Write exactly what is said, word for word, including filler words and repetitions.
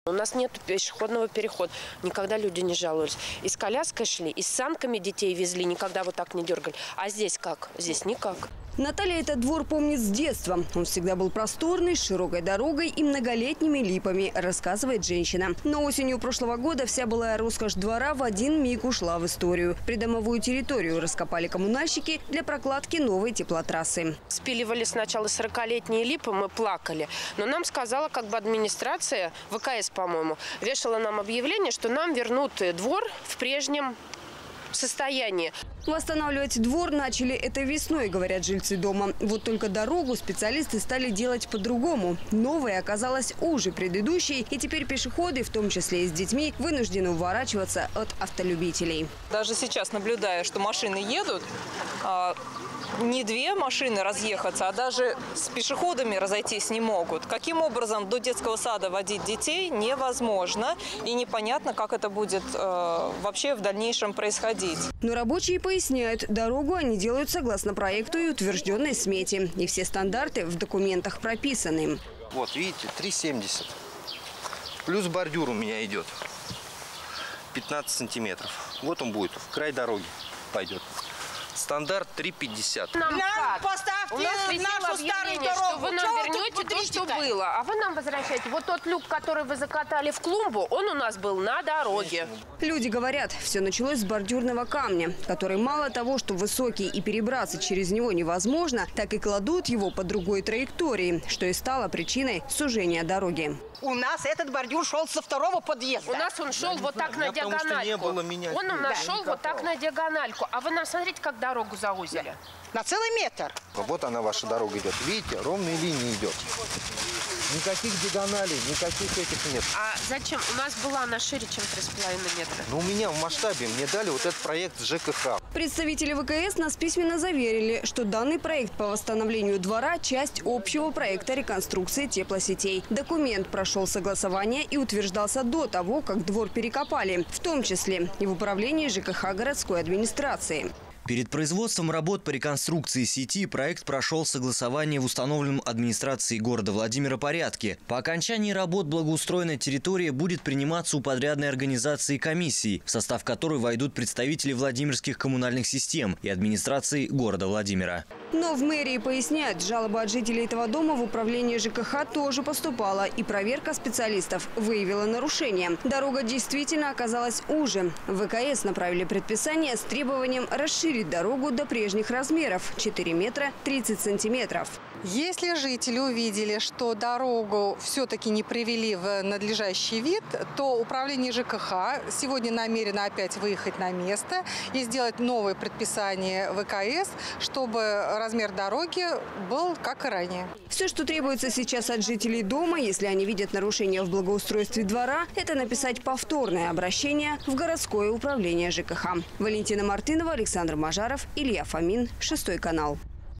У нас нет пешеходного перехода. Никогда люди не жаловались. И с коляской шли, и с санками детей везли. Никогда вот так не дергали. А здесь как? Здесь никак. Наталья этот двор помнит с детства. Он всегда был просторный, с широкой дорогой и многолетними липами, рассказывает женщина. Но осенью прошлого года вся былая роскошь двора в один миг ушла в историю. Придомовую территорию раскопали коммунальщики для прокладки новой теплотрассы. Спиливали сначала сорокалетние липы, мы плакали. Но нам сказала как бы администрация, ВКС, по-моему, вешала нам объявление, что нам вернут двор в прежнем состоянии. Восстанавливать двор начали этой весной, говорят жильцы дома. Вот только дорогу специалисты стали делать по-другому. Новая оказалась уже предыдущей, и теперь пешеходы, в том числе и с детьми, вынуждены уворачиваться от автолюбителей. Даже сейчас, наблюдая, что машины едут, не две машины разъехаться, а даже с пешеходами разойтись не могут. Каким образом до детского сада водить детей невозможно. И непонятно, как это будет э, вообще в дальнейшем происходить. Но рабочие поясняют, дорогу они делают согласно проекту и утвержденной смете. И все стандарты в документах прописаны. Вот, видите, три семьдесят. Плюс бордюр у меня идет. пятнадцать сантиметров. Вот он будет, в край дороги пойдет. Стандарт три пятьдесят. Нам, нам поставьте у нас нашу старую дорогу. Что вы нам Чего вернете то, что было. А вы нам возвращаете. Вот тот люк, который вы закатали в клумбу, он у нас был на дороге. Люди говорят, все началось с бордюрного камня, который мало того, что высокий и перебраться через него невозможно, так и кладут его по другой траектории, что и стало причиной сужения дороги. У нас этот бордюр шел со второго подъезда. У нас он шел вот так на диагональку. Он у нас шел вот так на диагональку. А вы нам смотрите, как дорогу заузили. На целый метр. Вот она, ваша дорога идет. Видите, ровные линии идет. Никаких диагоналей, никаких этих нет. А зачем? У нас была она шире, чем три с половиной метра. Ну, у меня в масштабе мне дали вот этот проект с ЖКХ. Представители ВКС нас письменно заверили, что данный проект по восстановлению двора – часть общего проекта реконструкции теплосетей. Документ прошел согласование и утверждался до того, как двор перекопали, в том числе и в управлении ЖКХ городской администрации. Перед производством работ по реконструкции сети проект прошел согласование в установленном администрацией города Владимира порядке. По окончании работ благоустроенная территория будет приниматься у подрядной организации комиссии, в состав которой войдут представители Владимирских коммунальных систем и администрации города Владимира. Но в мэрии поясняют, жалоба от жителей этого дома в управление ЖКХ тоже поступала, и проверка специалистов выявила нарушение. Дорога действительно оказалась уже. В ВКС направили предписание с требованием расширить дорогу до прежних размеров – четыре метра тридцать сантиметров. Если жители увидели, что дорогу все-таки не привели в надлежащий вид, то управление ЖКХ сегодня намерено опять выехать на место и сделать новое предписание ВКС, чтобы размер дороги был как и ранее. Все, что требуется сейчас от жителей дома, если они видят нарушения в благоустройстве двора, это написать повторное обращение в городское управление ЖКХ. Валентина Мартынова, Александр Мажаров, Илья Фомин, Шестой канал.